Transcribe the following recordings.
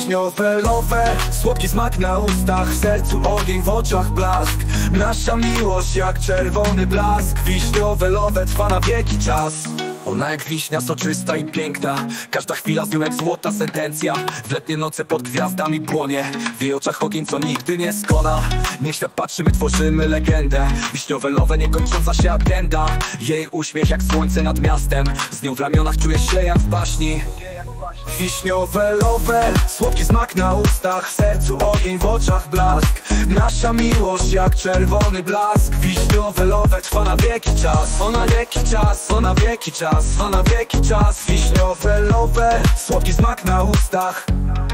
Wiśniowe lowe, słodki smak na ustach, w sercu ogień, w oczach blask. Nasza miłość jak czerwony blask. Wiśniowe lowe trwa na wieki czas. Ona jak wiśnia soczysta i piękna, każda chwila z nią jak złota sentencja. W letnie noce pod gwiazdami płonie, w jej oczach ogień, co nigdy nie skona. Niech świat patrzy, my tworzymy legendę. Wiśniowe lowe, niekończąca się agenda. Jej uśmiech jak słońce nad miastem, z nią w ramionach czuję się jak w baśni. Wiśniowe lowe, słodki smak na ustach, w sercu ogień, w oczach blask. Nasza miłość jak czerwony blask. Wiśniowe lowe trwa na wieki czas. Ona wieki czas, ona wieki czas, ona wieki czas. Wiśniowe lowe, słodki smak na ustach,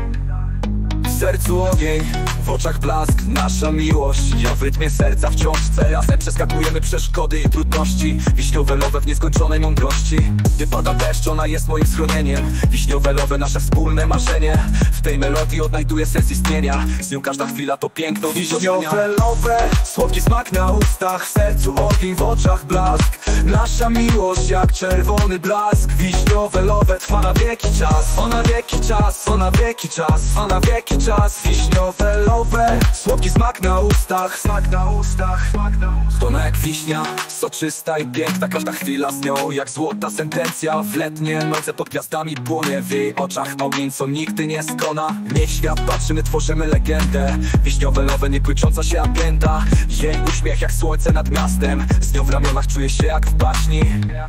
w sercu ogień, w oczach blask. Nasza miłość, ja w rytmie serca wciąż chcę. Razem przeskakujemy przeszkody i trudności. Wiśniowe lowe w nieskończonej mądrości. Gdy pada deszcz, ona jest moim schronieniem. Wiśniowe lowe, nasze wspólne marzenie. W tej melodii odnajduję sens istnienia. Z nią każda chwila to piękno. Wiśniowe lowe, słodki smak na ustach, w sercu ogień, w oczach blask. Nasza miłość jak czerwony blask. Wiśniowe lowe trwa na wieki czas. Ona wieki czas, ona wieki czas, ona wieki czas. Wiśniowe lowe, słodki smak na ustach, smak na ustach, smak na ustach. Ona jak wiśnia, soczysta i piękna, każda chwila z nią jak złota sentencja. W letnie noce pod gwiazdami płonie, w jej oczach ogień, co nigdy nie skona. Niech świat patrzy, my tworzymy legendę. Wiśniowe lowe, niekończąca się agenda. Jej uśmiech jak słońce nad miastem, z nią w ramionach czuję się jak w baśni.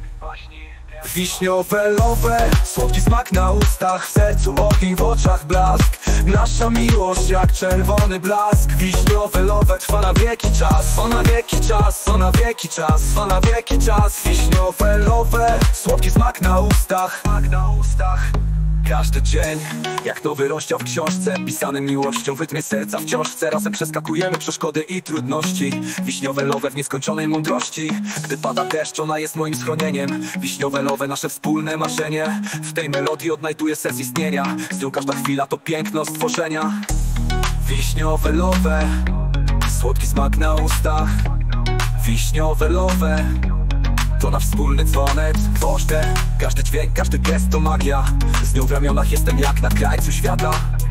Wiśniowe lowe, słodki smak na ustach, w sercu ogień, w oczach blask. Nasza miłość jak czerwony blask. Wiśniowe lowe trwa na wieki czas. Ona wieki czas, ona wieki czas, ona wieki czas. Wiśniowe lowe, słodki smak na ustach, smak na ustach. Każdy dzień jak nowy rozdział w książce, pisany miłością w rytmie serca wciąż chcę. Razem przeskakujemy przeszkody i trudności. Wiśniowe lowe w nieskończonej mądrości. Gdy pada deszcz, ona jest moim schronieniem. Wiśniowe lowe, nasze wspólne marzenie. W tej melodii odnajduję sens istnienia. Z nią każda chwila to piękno stworzenia. Wiśniowe lowe, słodki smak na ustach. Wiśniowe lowe, to nasz wspólny dzwonek, ważne. Każdy dźwięk, każdy gest to magia. Z nią w ramionach jestem jak na krańcu świata.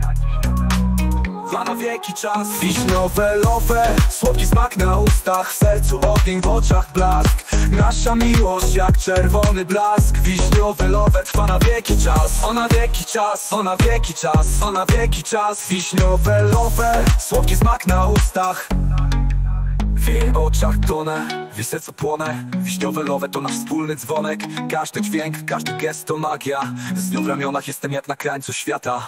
Trwa na wieki czas. Wiśniowe lowe, słodki smak na ustach, w sercu ogień, w oczach blask. Nasza miłość jak czerwony blask. Wiśniowe lowe trwa na wieki czas. Ona wieki czas, ona wieki czas, ona wieki czas. Wiśniowe lowe, słodki smak na ustach, w jej oczach tonę, w jej sercu płonę. Wiśniowe lowe to nasz wspólny dzwonek. Każdy dźwięk, każdy gest to magia. Z nią w ramionach jestem jak na krańcu świata.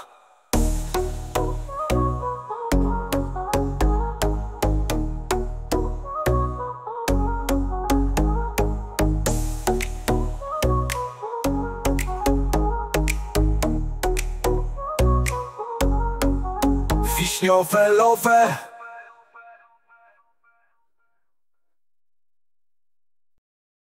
Wiśniowe lowe.